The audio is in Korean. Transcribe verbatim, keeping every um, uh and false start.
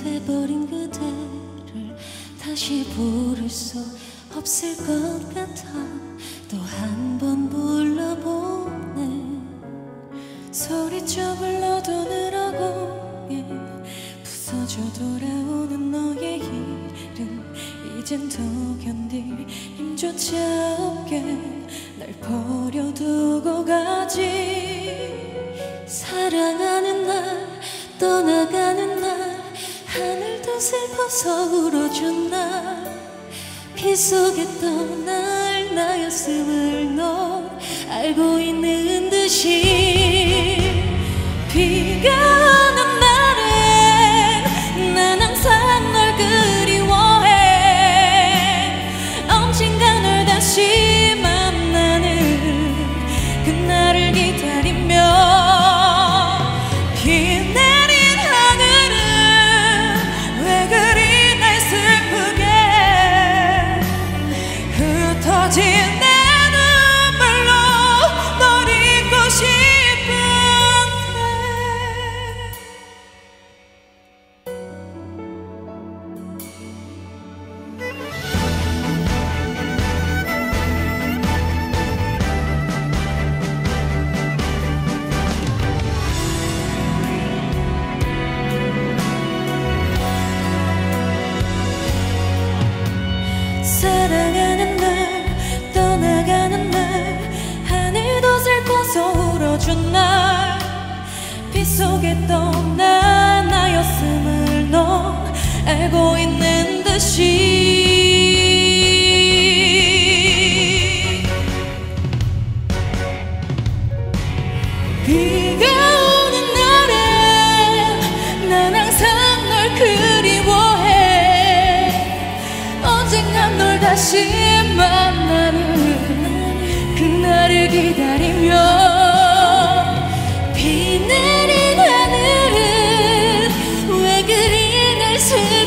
돼버린 그대를 다시 부를 수 없을 것 같아 또 한 번 불러보네. 소리쳐 불러도 늘어공에 부서져 돌아오는 너의 이름 이젠 더 견딜 힘조차 없게 날 버려두고 가지. 사랑하는 날 떠나가는 날 하늘도 슬퍼서 울어준 날 비 속에 떠날 나였음을 넌 알고 있는 듯이 비가 오는 날엔 난 항상 널 그리워해. 언젠가 널 다시 만나는 그날을 기다리며 비 내린 하늘은 왜 그리 날 슬프게 흩어진 내 눈물로 널 잊고 사랑하는 날 떠나가는 날 하늘도 슬퍼서 울어준 날 비 속에 떠난 나였음을 넌 알고 있는 듯이 비가 오는 날엔 난 항상 널 그리워해. 언젠가 널 다시 만나는 그날을 기다리며 비 내린 하늘은 왜 그리 날 슬